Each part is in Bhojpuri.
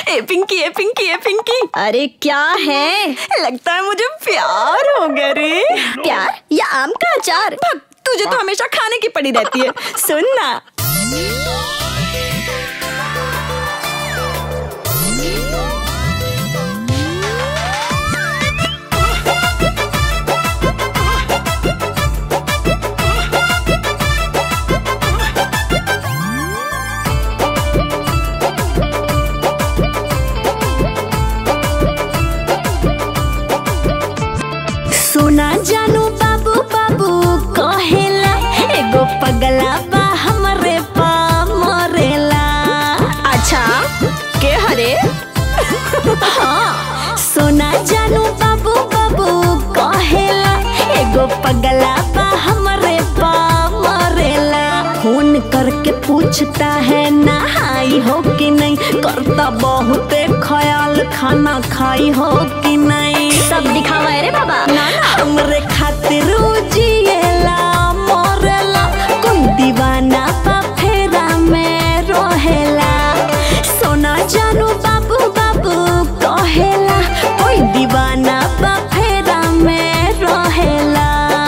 ए पिंकी ए पिंकी ए पिंकी। अरे क्या है? लगता है मुझे प्यार हो गया रे। प्यार या आम का अचार? भग, तुझे तो हमेशा खाने की पड़ी रहती है। सुन ना, सुना जानू बाबू बाबू कहेला एगो पगला बा हमरे पा मरेला। अच्छा के हरे? हाँ सुना जानू बाबू बाबू कहेला एगो पगला बा हमरे पा मरेला। फोन करके पूछता है नहाई हो कि नहीं, करता बहुत ख्याल खाना खाई हो कि नहीं। सब दिखावा है रे बाबा। ना हमरे खातिर जिएला मरेला, कोई दीवाना बा फेरा में रहेला। सोना जानू बाबू बाबू कहेला कोई दीवाना बा फेरा में रहेला।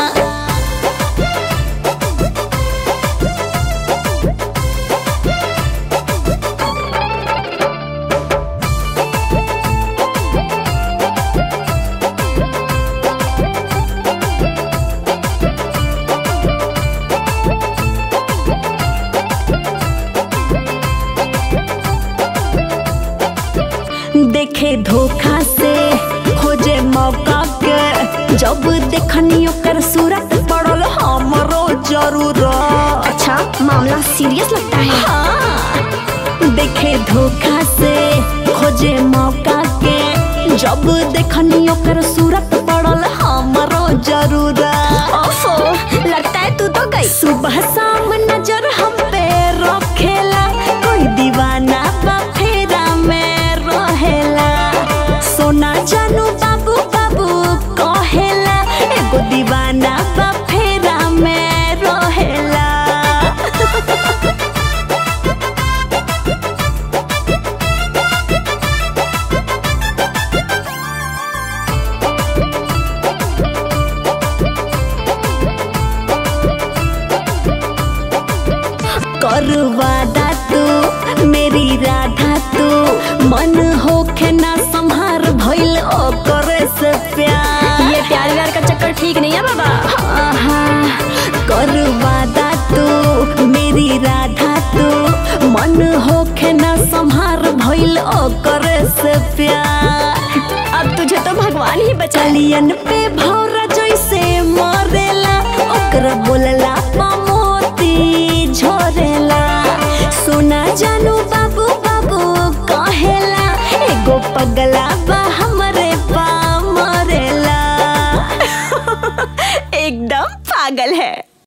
देखे धोखा से खोजे मौका के, जब देखनी ओकर सूरत पड़ल हमरो जरूरत। अच्छा मामला सीरियस लगता है। हाँ देखे धोखा से खोजे मौका के, जब देखनी ओकर सूरत पड़ल हमरो जरूरत। ओफो लगता है तू तो गई। सुबह शाम नजर हम पे रखेला, कोई दीवाना बा फेरा में रहेला। सोना जानू बाबू बाबू कहेला एगो दीवाना बा फेरा में रहेला। करवादा तू मेरी राधा तू, मन होके ना संहार भइल ओकरे से प्यार। ये प्यार व्यार का चक्कर ठीक नहीं है बाबा। करवादा तू मेरी राधा तू, मन होके ना संहार भइल ओकरे से प्यार। अब तुझे तो भगवान ही बचा। कलियन पे भौरा जैसे मरेला, ओकरा बोलला पा मोती झरेला। सोना जानू बाबू बाबू कहेला एगो पगला बा हमरे पा मरेला। एकदम पागल है।